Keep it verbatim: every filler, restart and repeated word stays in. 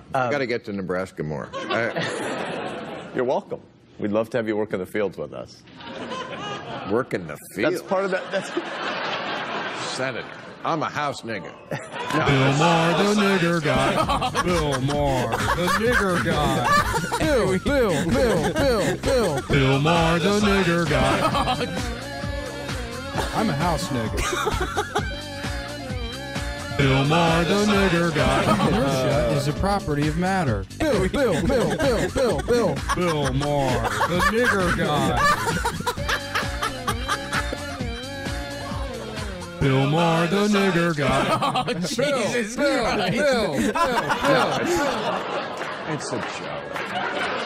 I got to get to Nebraska more. I, You're welcome. We'd love to have you work in the fields with us. work in the field. That's part of that. That's Senator. I'm a house nigger. Bill Maher, the nigger guy. Bill Maher, the nigger guy. Bill, Bill, Bill, Bill, Bill. Bill Maher, the nigger guy. I'm a house nigger. Bill Maher, the nigger guy. Inertia is a property of matter. Bill, Bill, Bill, Bill, Bill, Bill. Bill Maher, the nigger guy. Bill Maher, the nigger guy. Oh, Jesus Bill, Christ. Bill, Bill, Bill, Bill. It's a joke.